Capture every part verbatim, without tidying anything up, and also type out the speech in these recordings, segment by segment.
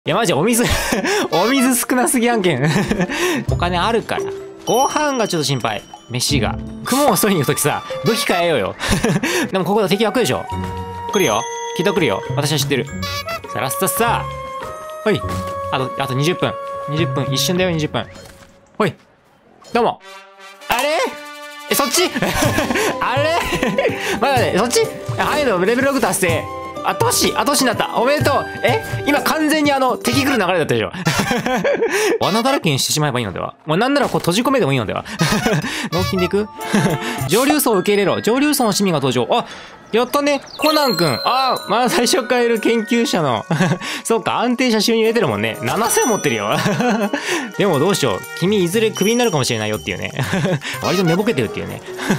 いや、マジお水、お水少なすぎ案件。お金あるから。ご飯がちょっと心配。飯が。雲を取りに行くときさ、武器変えようよ。でもここで敵が来るでしょ。来るよ。きっと来るよ。私は知ってる。さらっさっさ。ほい。あと、あとにじゅっぷん。にじゅっぷん。一瞬だよ、にじゅっぷん。ほい。どうも。あれえ、そっちあれまだね、そっちはいの、レベルろく達成。後押し、後押しになった。おめでとう。え今完全にあの、敵来る流れだったでしょ。罠だらけにしてしまえばいいのでは。もうなんならこう閉じ込めてもいいのでは。納金でいく上流層を受け入れろ。上流層の市民が登場。あ、やったね。コナン君。ああ、まだ最初からいる研究者の。そうか、安定した収入得てるもんね。ななせん持ってるよ。でもどうしよう。君いずれクビになるかもしれないよっていうね。割と寝ぼけてるっていうね。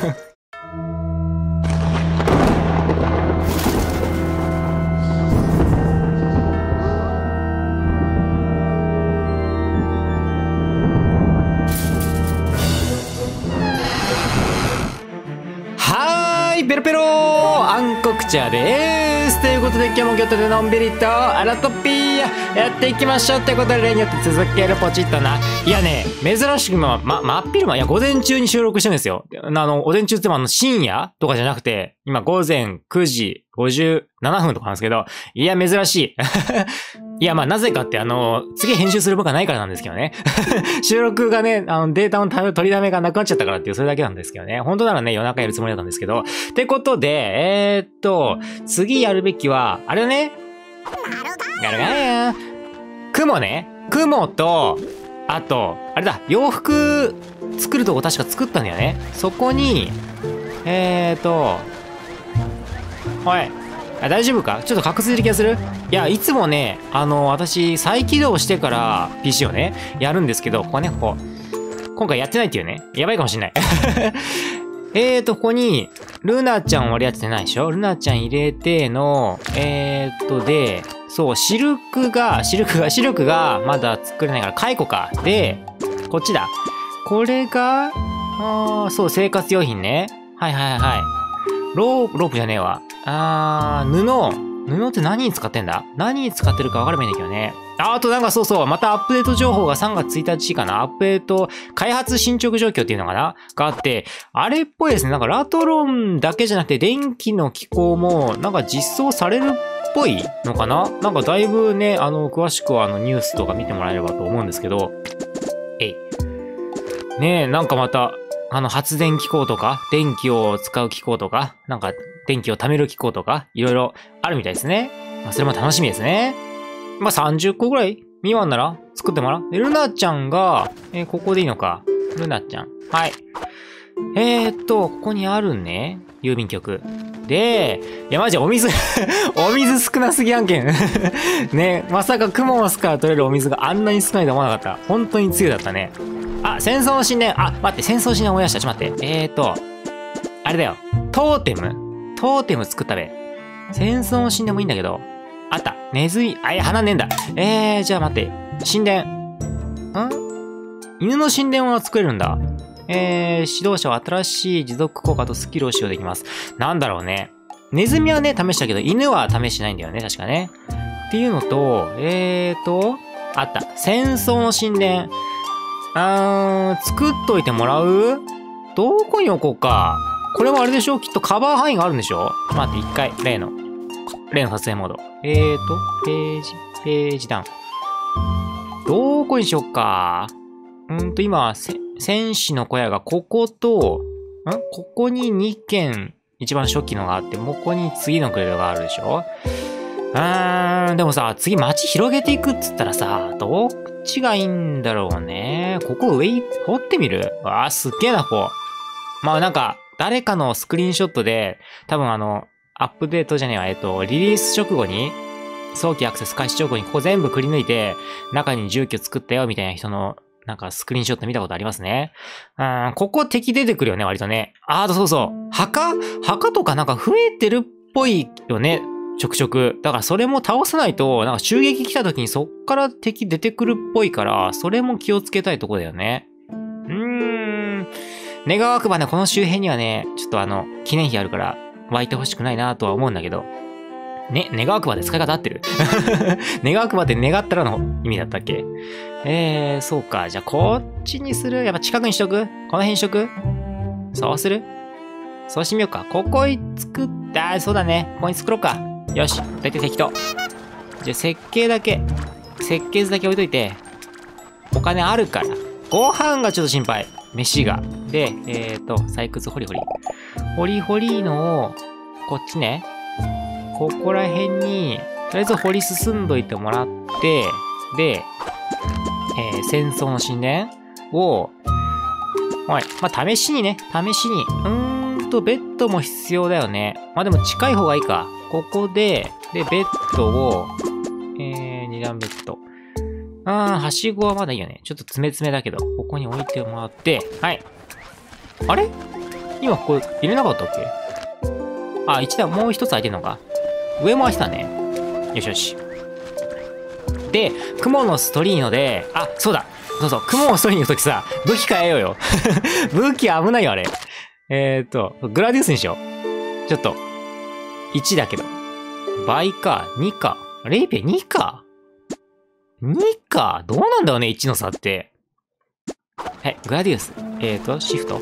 ペロペロー暗黒茶でーすということで今日もギョッとでのんびりとアラトピーやっていきましょうってことで例によって続けるポチッとないやね珍しくま、ま、真っ昼間いや午前中に収録してるんですよ。あの、午前中ってもあの深夜とかじゃなくて今午前くじごじゅうななふんとかなんですけどいや珍しい。いやまあなぜかってあの次編集する分がないからなんですけどね。収録がねあのデータの取りだめがなくなっちゃったからっていうそれだけなんですけどね。本当ならね夜中やるつもりだったんですけどってことでえー、っと次やるべきはあれだね。やるがや雲ね雲とあとあれだ洋服作るとこ確か作ったんだよね。そこにえー、っとおいあ大丈夫かちょっと確実的な気がする。いやいつもねあの私再起動してから ピーシー をねやるんですけどここねここ今回やってないっていうねやばいかもしんない。えーとここにルナちゃん割り当ててないでしょ。ルナちゃん入れてのえーとでそうシルクがシルクがシルクがまだ作れないから蚕かでこっちだこれがあーそう生活用品ねはいはいはいロープロープじゃねえわあー布布って何に使ってんだ何に使ってるか分かればいいんだけどね。あ、あとなんかそうそう、またアップデート情報がさんがつついたちかなアップデート、開発進捗状況っていうのかながあって、あれっぽいですね。なんかラトロンだけじゃなくて電気の機構もなんか実装されるっぽいのかななんかだいぶね、あの、詳しくはあのニュースとか見てもらえればと思うんですけど、えい。ねえ、なんかまた、あの発電機構とか、電気を使う機構とか、なんか電気を貯める機構とか、いろいろあるみたいですね。まあそれも楽しみですね。まあさんじゅっこぐらい未満なら作ってもらう。ルナちゃんが、えー、ここでいいのか。ルナちゃん。はい。えーっと、ここにあるね。郵便局。で、いやマジお水、お水少なすぎ案件。ね、まさかクモの巣から取れるお水があんなに少ないと思わなかった。本当に強いだったね。あ、戦争の神殿。あ、待って、戦争の神殿思い出した。ちょっと待って。えーと、あれだよ。トーテムトーテム作ったべ。戦争の神殿もいいんだけど。あった。ネズミ。あ、いや、花ねえんだ。えー、じゃあ待って。神殿。ん犬の神殿は作れるんだ。えー、指導者は新しい持続効果とスキルを使用できます。なんだろうね。ネズミはね、試したけど、犬は試してないんだよね。確かね。っていうのと、えーと、あった。戦争の神殿。あー、作っといてもらう？どこに置こうか。これはあれでしょ？きっとカバー範囲があるんでしょ？待って、一回、例の、例の撮影モード。えーと、ページ、ページダウン。どこにしよっか。うんと、今、戦士の小屋がここと、んここににけん、一番初期のがあって、ここに次のグレードがあるでしょ？うーん、でもさ、次街広げていくっつったらさ、どっちがいいんだろうね。ここ上掘ってみる？わあ、すっげえな、ここ。まあなんか、誰かのスクリーンショットで、多分あの、アップデートじゃねえわ、えっと、リリース直後に、早期アクセス開始直後にここ全部くり抜いて、中に住居作ったよ、みたいな人の、なんかスクリーンショット見たことありますね。うん、ここ敵出てくるよね、割とね。あー、そうそう。墓墓とかなんか増えてるっぽいよね。ちょくちょく。だからそれも倒さないと、なんか襲撃来た時にそっから敵出てくるっぽいから、それも気をつけたいとこだよね。うーん。願わくばね、この周辺にはね、ちょっとあの、記念碑あるから、湧いてほしくないなとは思うんだけど。 ね、願わくばって使い方合ってる願わくばって願ったらの意味だったっけ？えー、そうか。じゃあ、こっちにする？やっぱ近くにしとく？この辺にしとく？そうする？そうしてみようか。ここに作って、あー、そうだね。ここに作ろうか。よし。だいたい適当。じゃあ、設計だけ。設計図だけ置いといて。お金あるから。ご飯がちょっと心配。飯が。で、えーと、採掘ホリホリ。ホリホリのを、こっちね。ここら辺に、とりあえず掘り進んどいてもらって、で、えー、戦争の神殿を、はい。まあ、試しにね、試しに。うーんと、ベッドも必要だよね。まあ、でも近い方がいいか。ここで、で、ベッドを、えー、二段ベッド。あー、はしごはまだいいよね。ちょっと詰め詰めだけど、ここに置いてもらって、はい。あれ？今ここ入れなかったっけ？あ、一段もう一つ空いてんのか。上も空いてたね。よしよし。で、クモのストリーノで、あ、そうだ。そうそう、クモのストリーノの時さ、武器変えようよ。武器危ないよ、あれ。えーっと、グラディウスにしよう。ちょっと。いちだけど。倍か、にか。レイペイにか。にか。どうなんだろうね、いちの差って。はい、グラディウス。えーっと、シフト。はい。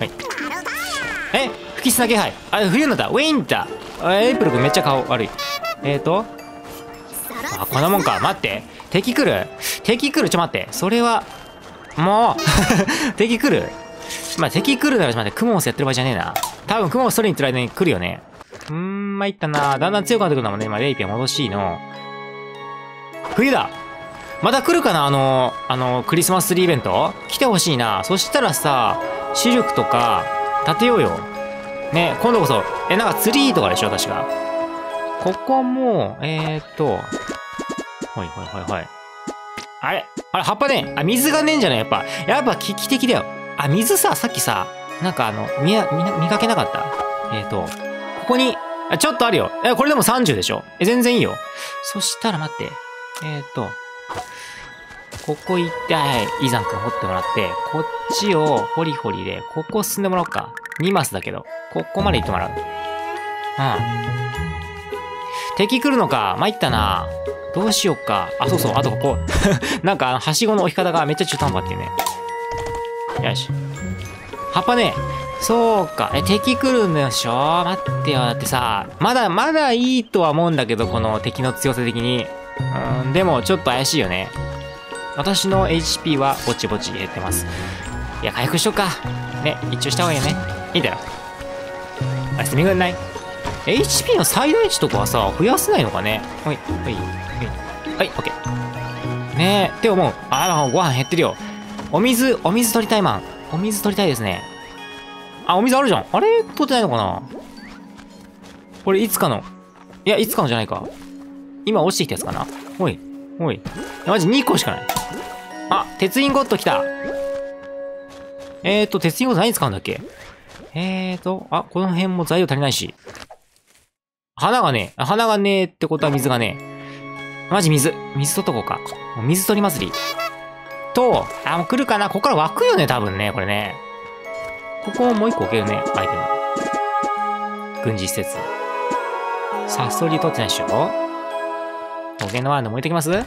え、吹き砂気配。あ、冬になった。ウィンター。あ、エイプル君めっちゃ顔悪い。えーっと。あ、こんなもんか。待って。敵来る？敵来る？ちょ待って。それは、もう敵来る？まあ、敵来るなら、ちょ待って。クモンスやってる場合じゃねえな。多分クモンス取りに行ってる間に来るよね。うーん、まいったな。だんだん強くなってくるんだもんね。今、レイピア戻しいの。冬だ。また来るかなあの、あの、クリスマスツリーイベント来てほしいな。そしたらさ、シルクとか、立てようよ。ね、今度こそ。え、なんかツリーとかでしょ確か。ここも、えーっと、ほいほいほいほい。あれあれ、葉っぱね。あ、水がねえんじゃないやっぱ。やっぱ危機的だよ。あ、水さ、さっきさ、なんかあの、見、見、見かけなかった？えーと、ここに、あ、ちょっとあるよ。え、これでもさんじゅうでしょ？え、全然いいよ。そしたら待って。えーと、ここ行って、はい、イザン君掘ってもらって、こっちをホリホリで、ここ進んでもらおうか。にマスだけど、ここまで行ってもらう。うん。敵来るのか。参ったな。どうしよっか。あ、そうそう。あとここ。なんか、はしごの置き方がめっちゃ中途半端っていうね。よし。葉っぱね。そうか。え、敵来るんでしょ？待ってよ。だってさ、まだ、まだいいとは思うんだけど、この敵の強さ的に。うん、でも、ちょっと怪しいよね。私の エイチピー はぼちぼち減ってます。いや、回復しとくか。ね、一応した方がいいよね。いいんだよ。あ、すみませんない。エイチピー の最大値とかはさ、増やせないのかね。ほい、ほい、ほい。はい、オッケー。ねえ、って思う。あ、ご飯減ってるよ。お水、お水取りたいマン。お水取りたいですね。あ、お水あるじゃん。あれ取ってないのかな？これいつかの。いや、いつかのじゃないか。今落ちてきたやつかな。ほい、ほい。マジにこしかない。あ、鉄インゴット来た。えーと、鉄インゴット何使うんだっけ？えーと、あ、この辺も材料足りないし。花がねえ。花がねえってことは水がねえ。マジ水。水取っとこうか。もう水取り祭り。と、あ、もう来るかな？ここから湧くよね、多分ね、これね。ここもう一個置けるね、アイテム。軍事施設。サソリ取ってないでしょ？トゲのあるのも置いてきます？はい。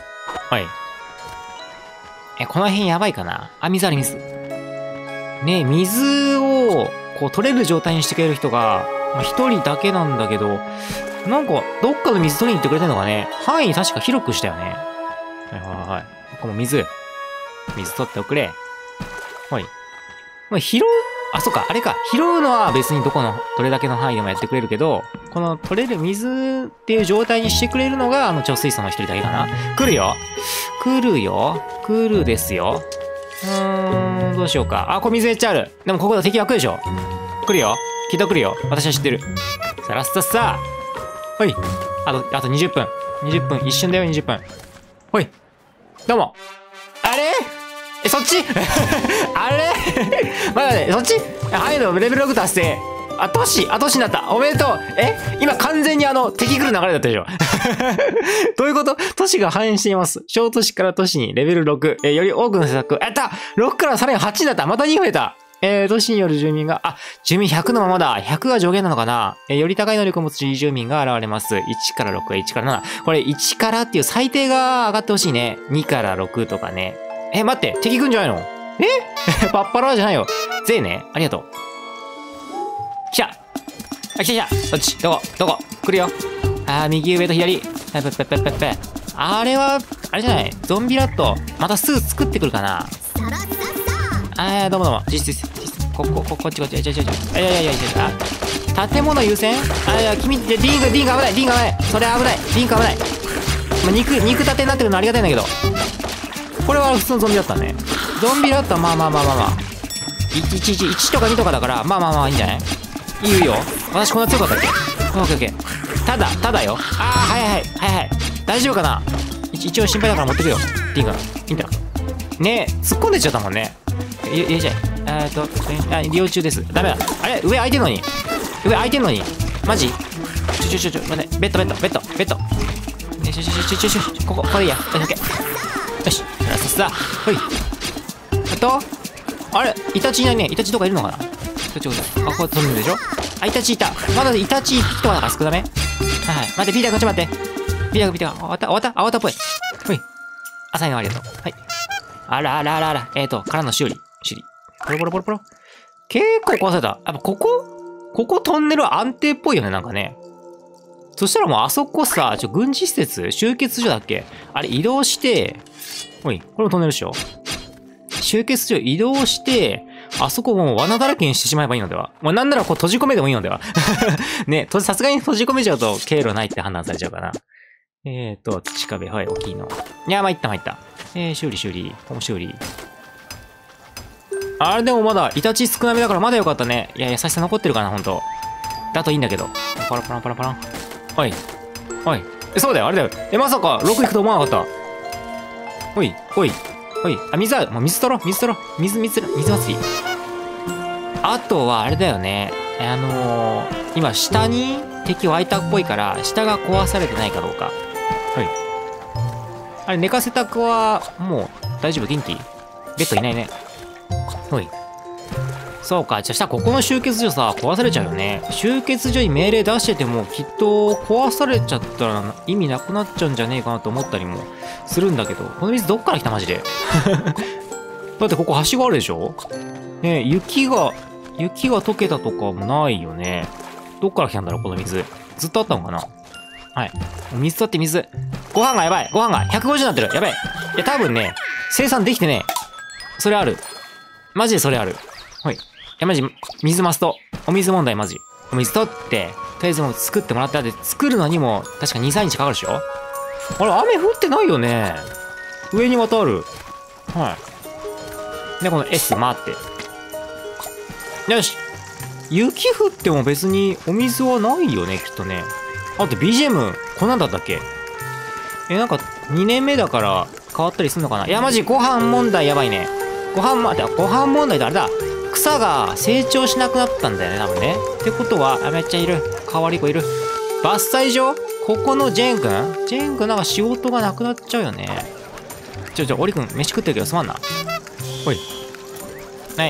え、この辺やばいかな？あ、水あり水。ねえ、水を、こう取れる状態にしてくれる人が、まあ、一人だけなんだけど、なんか、どっかの水取りに行ってくれてんのかね？範囲確か広くしたよね。はいはいはい。ここも水。水取っておくれ。はい。まあ、拾う、あ、そっか、あれか。拾うのは別にどこの、どれだけの範囲でもやってくれるけど、この取れる水っていう状態にしてくれるのが、あの貯水槽の一人だけかな。来るよ。来るよ。来るですよ。うーん、どうしようか。あ、これ水めっちゃある。でもここで敵湧くでしょ。来るよ。きっと来るよ。私は知ってる。さらっさっさ。ほい。あと、あとにじゅっぷん。にじゅっぷん。一瞬だよ、にじゅっぷん。ほい。どうも。あれえ、そっちあれまだね、そっちはいの、レベルろく達成。あ、都市、あ、都市になった。おめでとう。え今完全にあの、敵来る流れだったでしょどういうこと？都市が反映しています。小都市から都市にレベルろく。え、より多くの施策。やった !ろく からさらにはちになった。またに増えた。 えー、都市による住民が、あ、住民ひゃくのままだ。ひゃくが上限なのかな。えー、より高い能力を持つ住民が現れます。いちからろくはいちからなな。これいちからっていう最低が上がってほしいね。にからろくとかね。え、待って、敵来んじゃないの？えパッパラーじゃないよ。ぜね。ありがとう。来た。あ、来た来た。どっち？どこ？どこ？来るよ。あー、右上と左。ペペペペペペ。あれは、あれじゃない。ゾンビラット。またすぐ作ってくるかな。あー、どうもどうも。実質、実質。ここ、こ、こっちこっち。ちょちょちょ。いやいやいやいや。あ、建物優先？あ、いや、君、リング、リング危ない。リング危ない。それ危ない。リング危ない。まあ、肉、肉立てになってるのありがたいんだけど。これは普通のゾンビだったね。ゾンビだったらまあまあまあまあまあ。いち、いち、いち、いちとかにとかだから、まあまあまあいいんじゃない？いいよいいよ。私こんな強かったっけ？オッケーオッケー。ただ、ただよ。あー、はいはい、はいはい。大丈夫かな？一応心配だから持ってくよ。リング。いいんだ。ねえ、突っ込んでっちゃったもんね。入れちゃえ。えーっと、え、あ、利用中です。ダメだ。あれ？上空いてんのに。上空いてんのに。マジ？ちょちょちょちょ、待って。ベッドベッドベッドベッド。よしよしよしよしよしよし。ここ、ここでいいや。よし、オッケー。よし。ラストだ。ほい。あと、あれ？イタチいないね。イタチとかいるのかな？どっちこっち？あ、ここ飛ぶんでしょ？あ、イタチいた。まだイタチいっぴきとかだから少なめ？はいはい。待って、ピーター君ちょっと待って。ピーター君、ピーター君。終わった終わった終わったっぽい。ほい。浅いのありがとう。はい。あらあらあらあら。えーと、からの修理。修理。ポロポロポロポロ。結構壊された。やっぱここここトンネル安定っぽいよね、なんかね。そしたらもうあそこさ、ちょ、軍事施設集結所だっけ？あれ移動して、ほい、これもトンネルでしょ？集結所移動して、あそこもう罠だらけにしてしまえばいいのでは？もうなんならこう閉じ込めてもいいのでは？ね、さすがに閉じ込めちゃうと経路ないって判断されちゃうかな。えーと、土壁、はい、大きいの。いや、参った参った。えー、修理修理、ここも修理。あれでもまだ、イタチ少なめだからまだよかったね。いや、優しさ残ってるかな、ほんと。だといいんだけど。パラパラパラパラン。おい。おい。え、そうだよ、あれだよ。え、まさか、ろく行くと思わなかった。おい、おい、おい。あ、水ある。もう水取ろう、水取ろう。水、水、水祭り。あとは、あれだよね。あのー、今、下に敵湧いたっぽいから、下が壊されてないかどうか。はい。あれ、寝かせた子は、もう、大丈夫？元気？ベッドいないね。ほい。そうか。じゃあ、したらここの集結所さ、壊されちゃうよね。集結所に命令出してても、きっと、壊されちゃったら意味なくなっちゃうんじゃねえかなと思ったりもするんだけど、この水どっから来たマジで。だってここはしごあるでしょ？ねえ、雪が、雪が溶けたとかもないよね。どっから来たんだろう、この水。ずっとあったのかな？はい。水取って水。ご飯がやばい。ご飯がひゃくごじゅうになってる。やばい。いや、多分ね、生産できてね。それある。マジでそれある。ほい。いや、マジ、水マスト。お水問題マジ。お水取って、とりあえずもう作ってもらったで、作るのにも、確かに、さんにちかかるでしょ？あれ、雨降ってないよね。上に渡る。はい。で、この S 回って。よし。雪降っても別にお水はないよね、きっとね。あと ビージーエム、こんなんだったっけ？え、なんか、にねんめだから変わったりすんのかな？いや、マジ、ご飯問題やばいね。ご飯ま、ご飯問題であれだ。草が成長しなくなったんだよね、多分ね。ってことは、あ、めっちゃいる。かわり子いる。伐採所？ここのジェーン君？ジェーン君なんか仕事がなくなっちゃうよね。ちょ、ちょ、オリ君、飯食ってるけどすまんな。ほい。はい。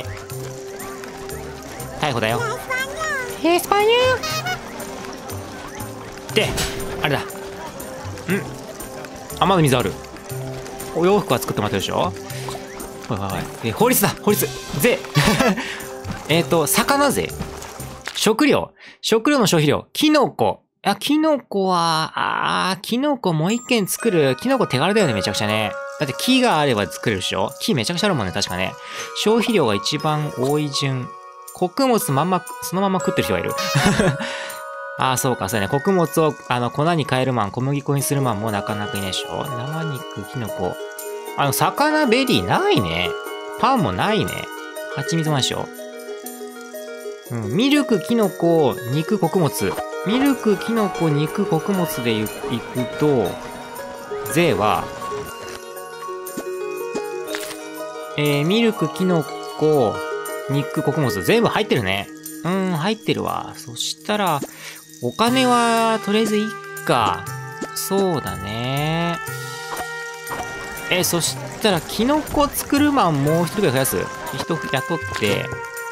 逮捕だよ。エスパニューで、あれだ。ん？あ、まだ水ある。お洋服は作ってもらってるでしょ？はいはいはい。で、法律だ法律税えっと、魚税食料食料の消費量キノコあ、キノコは、あー、キノコもう一軒作る。キノコ手軽だよね、めちゃくちゃね。だって木があれば作れるでしょ？木めちゃくちゃあるもんね、確かね。消費量が一番多い順。穀物まんま、そのまま食ってる人がいる。ああ、そうか、そうね。穀物を、あの、粉に変えるマン、小麦粉にするマンもなかなかいないでしょ？生肉、キノコ。あの、魚、ベリーないね。パンもないね。蜂蜜もないでしょ？うん。ミルク、キノコ、肉、穀物。ミルク、キノコ、肉、穀物でいくと、税は、えー、ミルク、キノコ、肉、穀物、全部入ってるね。うん、入ってるわ。そしたら、お金は、とりあえずいっか。そうだね。え、そしたら、キノコ作るマンもう一人ぐらい増やす？人雇って、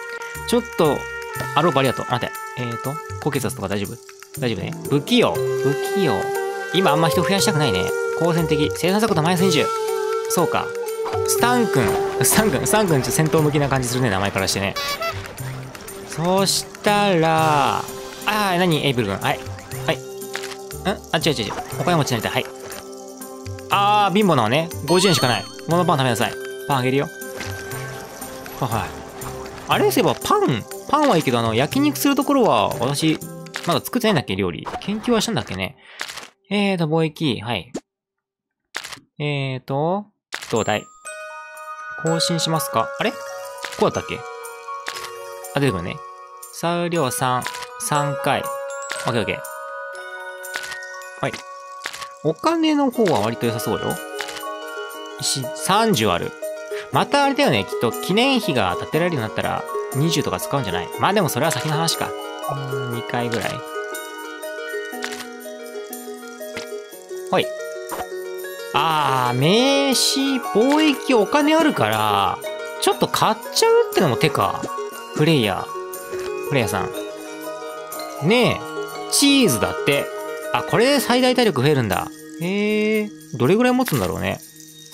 ちょっと、あ、ロープありがとう。待って。えーと、高血圧とか大丈夫？大丈夫ね。不器用。不器用。今あんま人増やしたくないね。好戦的。生産速度マイナスにじゅう。そうか。スタン君。スタン君。スタン君ちょっと戦闘向きな感じするね。名前からしてね。そしたら、あー、何エイブル君。はい。はい。んあ、違う違う違う。お金持ちになりたい。はい。あー、貧乏なのね。ごじゅうえんしかない。このパン食べなさい。パンあげるよ。はいはい。あれそういえばパン、パンはいいけど、あの、焼肉するところは、私、まだ作ってないんだっけ料理。研究はしたんだっけね。えーと、貿易、はい。えーと、どうだい更新しますか？あれこうだったっけ？あ、出てくるね。総量さん、さんかい。オッケーオッケー。はい。お金の方は割と良さそうよ。石、さんじゅうある。またあれだよね。きっと記念碑が建てられるようになったらにじゅうとか使うんじゃない？まあでもそれは先の話か。うーん、にかいぐらい。ほい。あー、名刺、貿易お金あるから、ちょっと買っちゃうってのも手か。フレイヤー。フレイヤーさん。ねえ、チーズだって。あ、これで最大体力増えるんだ。へえ、どれぐらい持つんだろうね。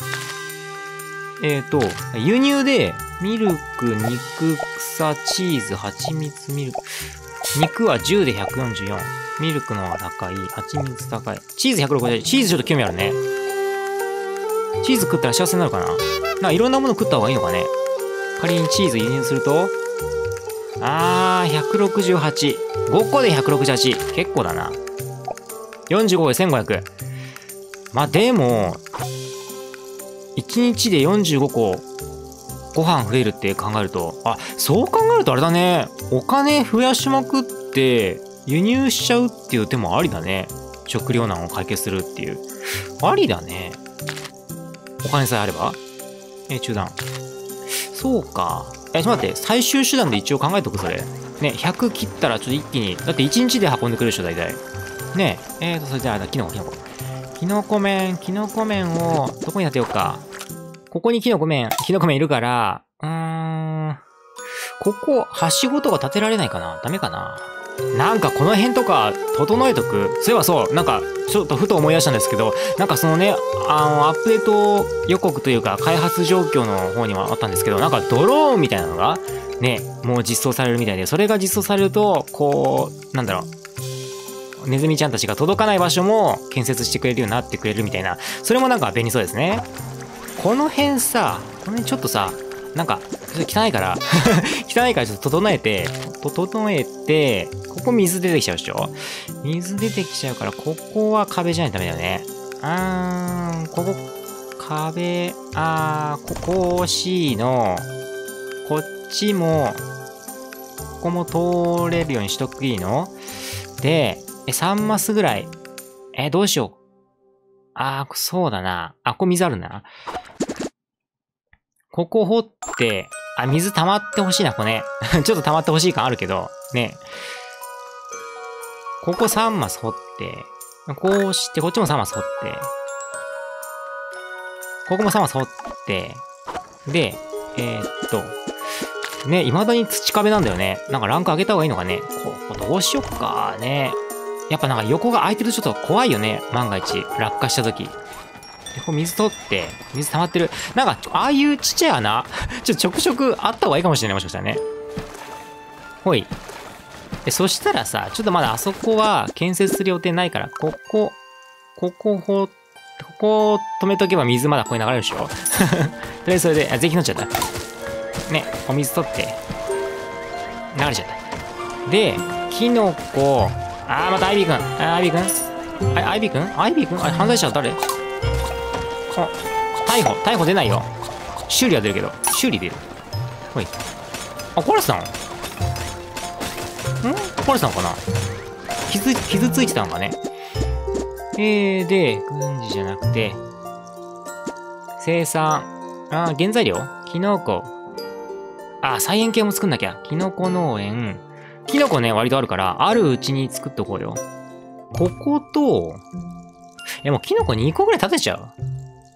えっと、輸入で、ミルク、肉草、チーズ、蜂蜜、ミルク。肉はじゅうでひゃくよんじゅうよん。ミルクの方が高い。蜂蜜高い。チーズひゃくろくじゅうはち。チーズちょっと興味あるね。チーズ食ったら幸せになるかな？なんかいろんなもの食った方がいいのかね？仮にチーズ輸入すると、あー、ひゃくろくじゅうはち。ごこでひゃくろくじゅうはち。結構だな。よんじゅうごでせんごひゃく。まあ、でも、いちにちでよんじゅうごこご飯増えるって考えると、あ、そう考えるとあれだね。お金増やしまくって輸入しちゃうっていう手もありだね。食糧難を解決するっていう。ありだね。お金さえあれば。え、中断。そうか。え、ちょっと待って。最終手段で一応考えとく、それ。ね、ひゃく切ったらちょっと一気に。だっていちにちで運んでくるでしょ、大体。ねえ。えーと、それじゃあ、キノコ、キノコ。キノコ麺、キノコ麺を、どこに当てようか。ここにキノコ麺、キノコ麺いるから、うーん。ここ、はしごとか立てられないかな？ダメかな？なんかこの辺とか、整えとく。そういえばそう、なんか、ちょっとふと思い出したんですけど、なんかそのね、あの、アップデート予告というか、開発状況の方にはあったんですけど、なんかドローンみたいなのが、ね、もう実装されるみたいで、それが実装されると、こう、なんだろう、ネズミちゃんたちが届かない場所も建設してくれるようになってくれるみたいな、それもなんか便利そうですね。この辺さ、この辺ちょっとさ、なんか、ちょっと汚いから、汚いからちょっと整えて、と整えて、ここ水出てきちゃうでしょ？水出てきちゃうから、ここは壁じゃないとダメだよね。あーん、ここ、壁、あー、ここ C の、こっちも、ここも通れるようにしとくいいの？で、え、さんマスぐらい。え、どうしよう。あー、そうだな。あ、ここ水あるんだな。ここ掘って、あ、水溜まってほしいな、ここね。ちょっと溜まってほしい感あるけど、ね。ここさんマス掘って、こうして、こっちもさんマス掘って、ここもさんマス掘って、で、えー、っと、ね、未だに土壁なんだよね。なんかランク上げた方がいいのかね。ここどうしよっかね。やっぱなんか横が空いてるとちょっと怖いよね。万が一、落下した時。で、こう水取って、水溜まってる。なんか、ああいうちっちゃい穴、ちょっとちょくちょくあった方がいいかもしれない。もしかしたらね。ほい。で、そしたらさ、ちょっとまだあそこは建設する予定ないから、ここ、ここほ、ここを止めとけば水まだここに流れるでしょとりあえずそれで、あ、税金乗っちゃった。ね、お水取って、流れちゃった。で、キノコ、あー、またアイビーくん。あ、アイビーくんあ、アイビーくんアイビーくんあれ、犯罪者誰？あ、逮捕、逮捕出ないよ。修理は出るけど、修理出る。ほい。あ、壊れてたの？ん？壊れてたのかな？傷、傷ついてたのかね。えー、で、軍事じゃなくて、生産、あー、原材料？キノコ。あ、菜園系も作んなきゃ。キノコ農園。キノコね、割とあるから、あるうちに作っとこうよ。ここと、え、もうキノコにこぐらい立てちゃう？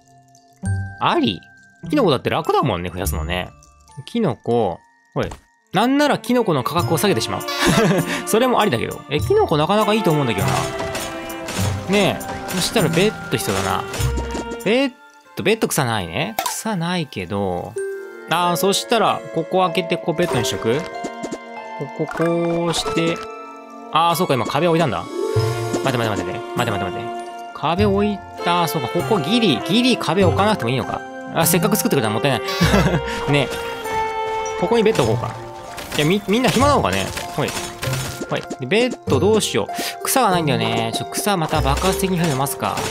あり？キノコだって楽だもんね、増やすのね。キノコ、ほい。 なんならキノコの価格を下げてしまう。それもありだけど。え、キノコなかなかいいと思うんだけどな。ねえ。そしたらベッド必要だな。ベッド、ベッド草ないね。草ないけど。ああ、そしたら、ここ開けて、ここベッドにしとく？ここ、こうして。ああ、そうか、今壁置いたんだ。待て待て待て待て。待て待て待て。壁置いた。そうか、ここギリ、ギリ壁置かなくてもいいのか。あ、せっかく作ってくれたらもったいない。ねえ。ここにベッド置こうか。いや、み、みんな暇なのかね。ほい。ほい。でベッドどうしよう。草がないんだよね。ちょっと草また爆発的に増えますか。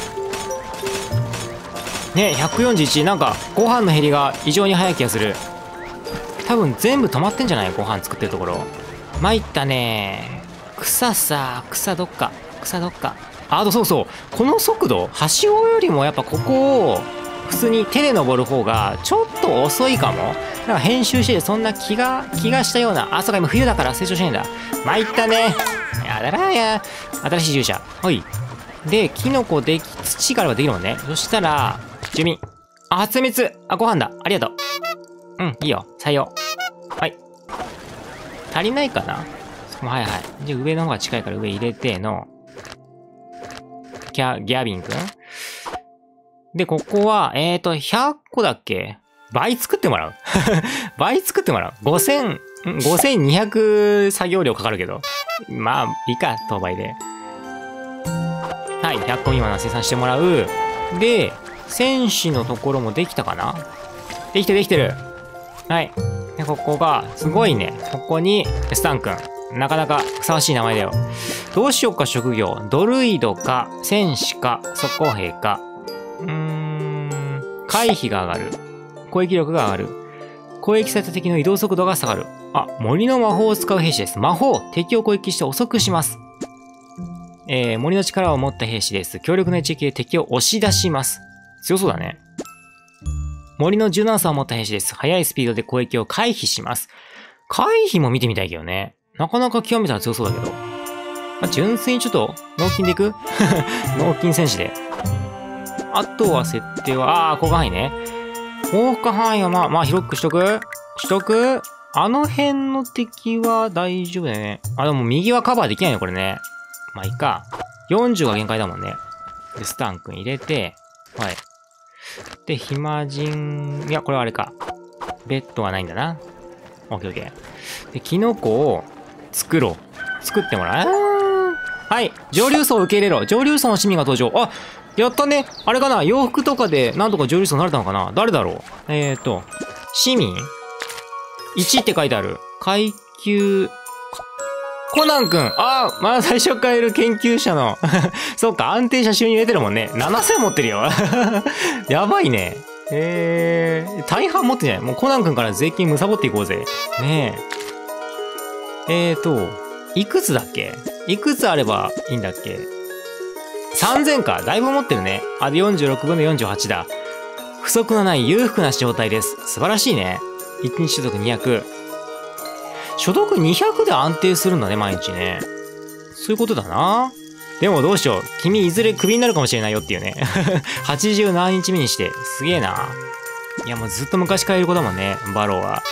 ね、ひゃくよんじゅういち。なんか、ご飯の減りが異常に早い気がする。多分全部止まってんじゃない？ご飯作ってるところ。参ったね。草さ、草どっか。草どっか。あ、あとそうそう。この速度、はしごよりもやっぱここを、普通に手で登る方がちょっと遅いかも。なんか編集しててそんな気が、気がしたような。あ、そうか、今冬だから成長しないんだ。参ったね。やだなや。新しい従者。はい。で、キノコでき、土からはできるもんね。そしたら、住民。あ、初蜜。あ、ご飯だ。ありがとう。うん、いいよ。採用。はい。足りないかな？はいはい。じゃあ上の方が近いから上入れての、ギャ、ギャビン君？で、ここは、えーと、ひゃっこだっけ？倍作ってもらう。倍作ってもらう。ごせん、ごせんにひゃく作業量かかるけど。まあ、いいか、当倍で。はい、ひゃっこ未満の生産してもらう。で、戦士のところもできたかな？できてるできてる。はい。で、ここが、すごいね。ここに、スタン君。なかなかふさわしい名前だよ。どうしようか、職業。ドルイドか、戦士か、速攻兵か。うーん、回避が上がる。攻撃力が上がる。攻撃された敵の移動速度が下がる。あ、森の魔法を使う兵士です。魔法、敵を攻撃して遅くします。えー、森の力を持った兵士です。強力な一撃で敵を押し出します。強そうだね。森の柔軟さを持った兵士です。速いスピードで攻撃を回避します。回避も見てみたいけどね。なかなか極めたら強そうだけど。まあ、純粋にちょっと、脳筋でいく脳筋戦士で。あとは設定は、ああ、広範囲ね。広範範囲はまあ、まあ広くしとくしとくあの辺の敵は大丈夫だよね。あ、でも右はカバーできないね、これね。まあいいか。よんじゅうが限界だもんね。で、スタン君入れて、はい。で、暇人、いや、これはあれか。ベッドはないんだな。オッケーオッケー。で、キノコを作ろう。作ってもらう。はい。上流層を受け入れろ。上流層の市民が登場。あ、やったね。あれかな、洋服とかでなんとか上流層になれたのかな。誰だろう。えーと、市民 ?いち って書いてある。階級、コナン君。ああ、まあ最初からいる研究者の。そうか、安定した収入得てるもんね。ななせん持ってるよ。やばいね。えー、大半持ってんじゃない？もうコナン君から税金むさぼっていこうぜ。ねえ。えーと、いくつだっけ？いくつあればいいんだっけ？さんぜんか。だいぶ持ってるね。あ、でよんじゅうろくぶんのよんじゅうはちだ。不足のない裕福な状態です。素晴らしいね。いちにち所得にひゃく。所得にひゃくで安定するんだね、毎日ね。そういうことだな。でもどうしよう。君いずれクビになるかもしれないよっていうね。はちじゅうななにちめにして。すげえな。いやもうずっと昔からいる子だもんね、バローは。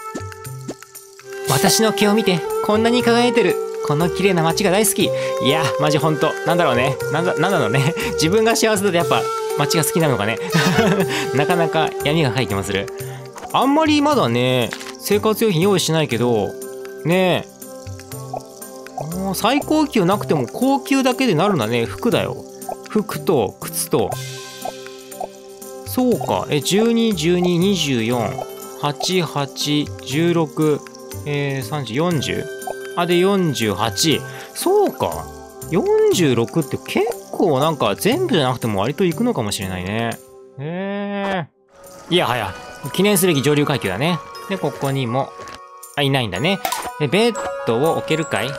私の毛を見て、こんなに輝いてる。この綺麗な街が大好き。いや、マジほんと。なんだろうね。なんだ、なんだろうね。自分が幸せだとやっぱ街が好きなのかね。なかなか闇が深い気もする。あんまりまだね、生活用品用意しないけど、ねえ。もう最高級なくても高級だけでなるんだね。服だよ。服と靴と。そうか。え、じゅうに、じゅうに、にじゅうよん、はち、はち、じゅうろく、えー、さんじゅう、よんじゅう。あ、でよんじゅうはち。そうか。よんじゅうろくって結構なんか全部じゃなくても割といくのかもしれないね。へえ。いやはや。記念すべき上流階級だね。で、ここにも、あ、いないんだね。で、ベッドを置けるかい？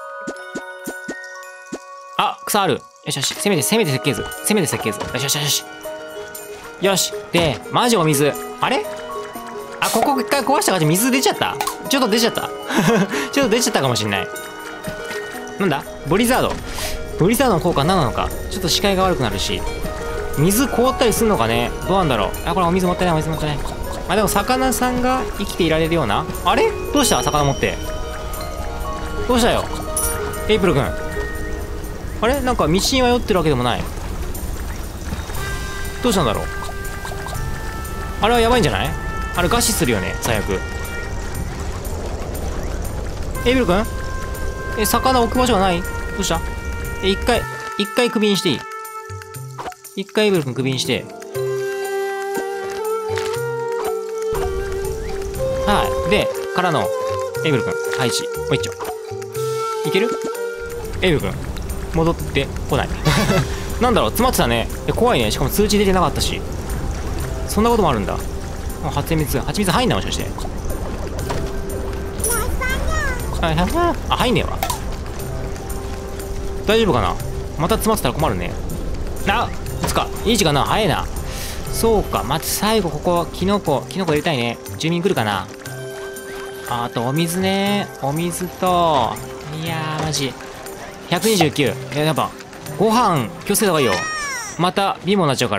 あ、草ある。よしよし。せめて、せめて設計図。せめて設計図。よしよしよし。よし。で、マジお水。あれ？あ、ここ一回壊したから水出ちゃった？ちょっと出ちゃった。ちょっと出ちゃったかもしんない。なんだ？ブリザード。ブリザードの効果何なのか。ちょっと視界が悪くなるし。水凍ったりすんのかね。どうなんだろう。あ、これお水もったいない、お水もったいない。 まあでも魚さんが生きていられるような。あれどうした魚持って。どうしたよエイプル君。あれなんか道に迷ってるわけでもない。どうしたんだろう。あれはやばいんじゃない。あれ餓死するよね最悪。エイプル君、え魚置く場所がない。どうした。え一回一回首にしていい。一回エイプル君首にして、はい。でからのエイプル君配置もう一丁いける。エイプル君戻ってこないなんだろう詰まってたね。え怖いね。しかも通知出てなかったし。そんなこともあるんだ。あ蜂蜜蜂蜜入んないもしかして。あ入んねえわ。大丈夫かな。また詰まってたら困るね。あいつかいい時間な。早いな。そうか待って最後ここキノコキノコ入れたいね。住民来るかな。あとお水ね。お水といやーマジひゃくにじゅうきゅう。いややっぱご飯気をつけた方がいいよ。また貧乏になっちゃうから。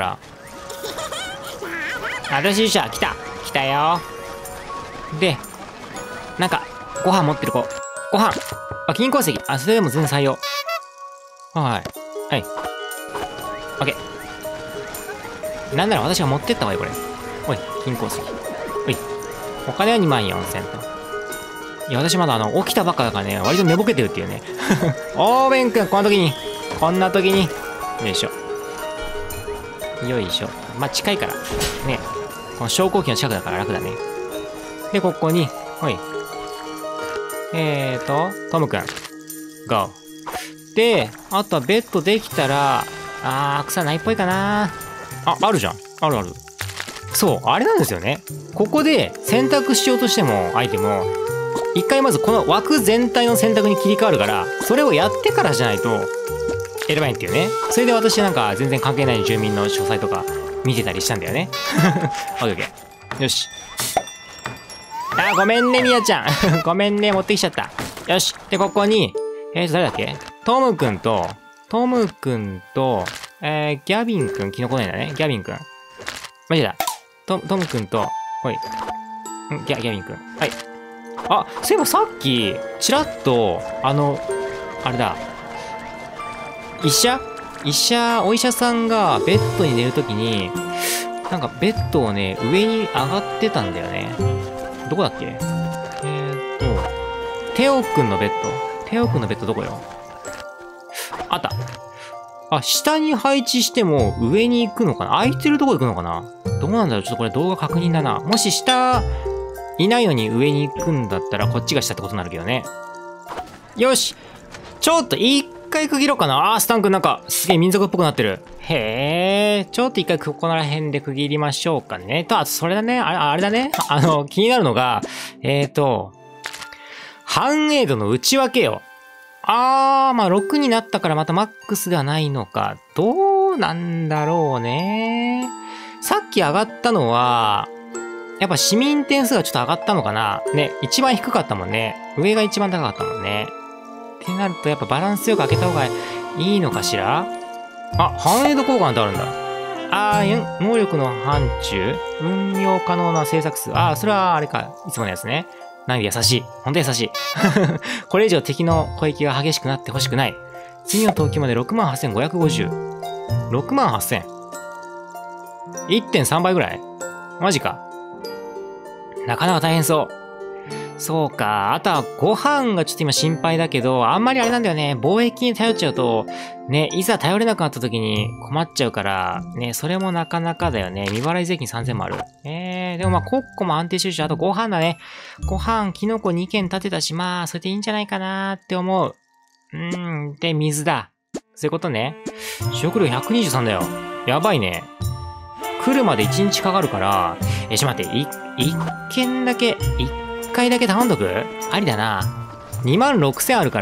私じゃ来た来たよ。でなんかご飯持ってる子。ご飯あ金鉱石。あそれでも全然採用。はいはい。オッケー。なんなら私が持ってった方がいいこれ。おい金鉱石。おいお金はにまんよんせんと。いや私まだあの起きたばっかだからね割と寝ぼけてるっていうねオーベン君こんな時にこんな時によいしょよいしょ。まあ近いからね。この昇降機の近くだから楽だね。でここにおいえーとトム君 ゴー であとはベッドできたらあー草ないっぽいかなあ。あるじゃん。あるある。そうあれなんですよね。ここで選択しようとしてもアイテムを一回まずこの枠全体の選択に切り替わるから、それをやってからじゃないと選べないっていうね。それで私なんか全然関係ない住民の詳細とか見てたりしたんだよねオッケーオッケー。よし。あごめんねみやちゃんごめんね持ってきちゃった。よし。でここにえーと誰だっけ。トムくんとトムくんとえー、ギャビンくんキノコないんだね。ギャビンくんマジだ。トトムくんとほいんギャギャビンくんはい。あそういえばさっきちらっとあのあれだ医者医者お医者さんがベッドに寝るときになんかベッドをね上に上がってたんだよね。どこだっけ。えーっとテオくんのベッドテオくんのベッドどこよ。あったあ下に配置しても上に行くのかな。空いてるとこ行くのかな。どうなんだろう。ちょっとこれ動画確認だな。もし下いないのに上に行くんだったらこっちが下ってことになるけどね。よしちょっと一回区切ろうかな。あースタン君なんかすげえ民族っぽくなってる。へえちょっと一回ここら辺で区切りましょうかね。とあとそれだねあれあれだねあの気になるのがえーと繁栄度の内訳よ。あーまあろくになったからまたマックスではないのか。どうなんだろうね。さっき上がったのはやっぱ市民点数がちょっと上がったのかな。ね、一番低かったもんね。上が一番高かったもんね。ってなるとやっぱバランスよく開けた方がいいのかしら。あ、繁栄度交換ってあるんだ。あー、能力の範疇運用可能な政策数。あー、それはあれか。いつものやつね。なんで優しい。ほんと優しい。これ以上敵の攻撃が激しくなってほしくない。次の投球まで ろくまんはっせんごひゃくごじゅう。ろくまんはっせん。いってんさん 倍ぐらいマジか。なかなか大変そう。そうか。あとはご飯がちょっと今心配だけど、あんまりあれなんだよね。貿易に頼っちゃうと、ね、いざ頼れなくなった時に困っちゃうから、ね、それもなかなかだよね。未払い税金さんぜんもある。えー、でもまあ、国庫も安定してるし、あとご飯だね。ご飯、キノコにけん建てたし、まあ、それでいいんじゃないかなって思う。うーん、で、水だ。そういうことね。食料ひゃくにじゅうさんだよ。やばいね。来るまでいちにちかかるから、え、ちょっと待って、い、一軒だけ、一回だけ頼んどく？ありだな。にまんろくせんあるから、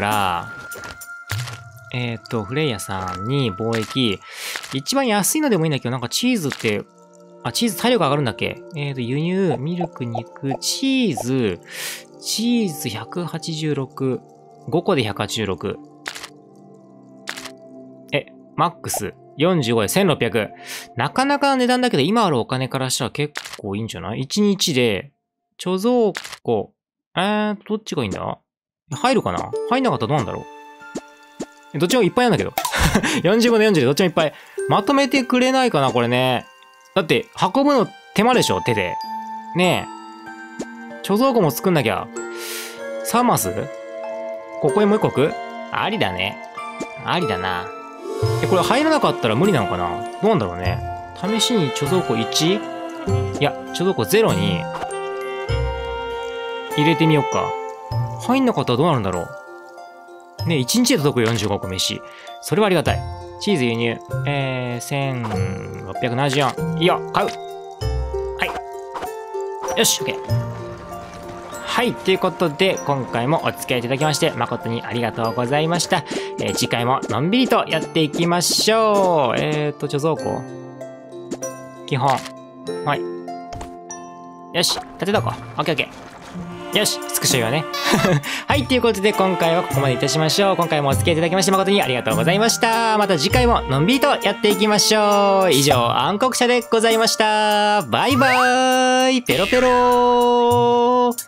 えっと、フレイヤさんに貿易、一番安いのでもいいんだけど、なんかチーズって、あ、チーズ体力上がるんだっけ？えっと、輸入、ミルク、肉、チーズ、チーズひゃくはちじゅうろく、ごこでひゃくはちじゅうろく。え、マックス。 よんじゅうごえん、せんろっぴゃく。なかなかの値段だけど、今あるお金からしたら結構いいんじゃない ?いち 日で、貯蔵庫。えー、どっちがいいんだ入るかな入んなかったらどうなんだろうどっちもいっぱいなんだけど。よんじゅうごのよんじゅうでどっちもいっぱい。まとめてくれないかなこれね。だって、運ぶの手間でしょ手で。ねえ。貯蔵庫も作んなきゃ。さんマスここへもう一個置くありだね。ありだな。え、これ入らなかったら無理なのかなどうなんだろうね。試しに貯蔵庫 いち? いや、貯蔵庫ゼロに入れてみようか。入んなかったらどうなるんだろう。ね、いちにちで届くよんじゅうごこ飯。それはありがたい。チーズ輸入。えー、せんろっぴゃくななじゅうよん。いいよ、買う。はい。よし、OK。はい、ということで、今回もお付き合いいただきまして、誠にありがとうございました。えー、次回ものんびりとやっていきましょう。えーと、貯蔵庫基本。はい。よし、立てとこう。オッケーオッケー。よし、スクショよね。はい、ということで、今回はここまでいたしましょう。今回もお付き合いいただきまして、誠にありがとうございました。また次回ものんびりとやっていきましょう。以上、暗黒者でございました。バイバーイ。ペロペロー。